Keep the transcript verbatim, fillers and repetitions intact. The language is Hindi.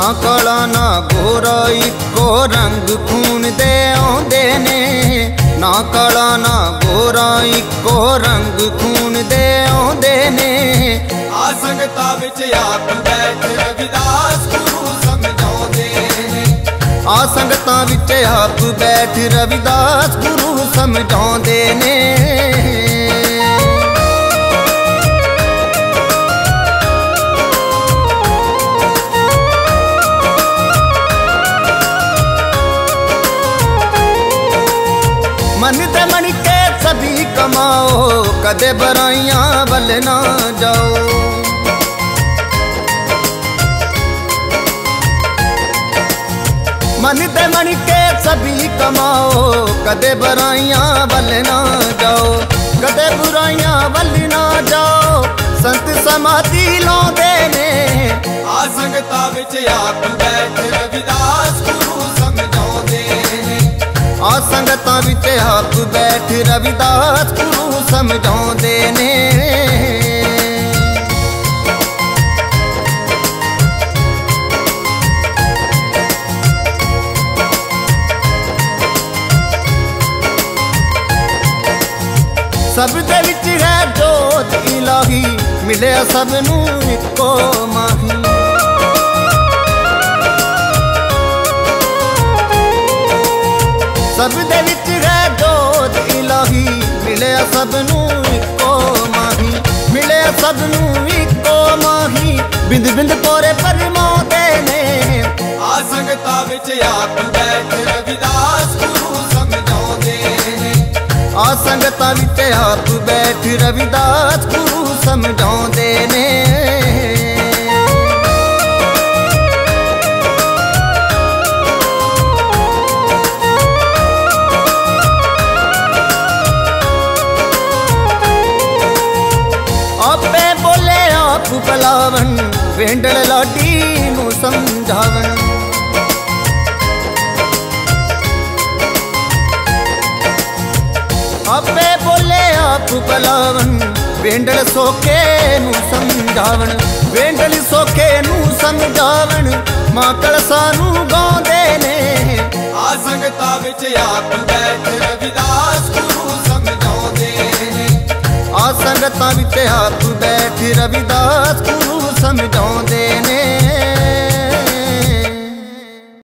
काला ना गोरा इको रंग खून दे आउंदे ने। ना काला ना गोरा इको रंग खून दे आउंदे ने। आ संगतां विच आप बैठ रविदास गुरु समझाउंदे ने। आ संगतां विच आप बैठ रविदास गुरु समझाउंदे ने। मन ते मन के सभी कमाओ, कदे बुराइयां वल ना जाओ। मन ते मन के सभी कमाओ, कदे बुराइयां वल ना जाओ। कदे बुराइयां वल ना जाओ, संत समाधि लाउंदे ने। आ संगतां विच आप बैठ रविदास गुरु समझाउंदे ने। आ संगतां विच आप बैठ रविदास गुरु समझाउंदे ने। सब दे विच है जोत इलाही, मिले सब नू इको माही। सब दे विच है जोत इलाही, मिले सब नू इको माही। मिले सब नू इको माही, बिंद बिंद पोरे परमाउंदे ने। आ संगतां विच आप बैठ रविदास गुरु समझाउंदे ने। आ संगतां विच आप बैठ रविदास गुरु समझाउंदे ने। आपे बोले आप बुलावन, वेंडल लाडी नू समझावन। आपे बोले आप बुलावन, वेंडल सोके नू समझावन। वेंडल सोके नू समझावन, मां कलसा नू गाउंदे ने। आ संगतां विच आप बैठ रविदास गुरु समझाउंदे ने। आ संगतां विच आप बैठ रविदास गुरु समझाउंदे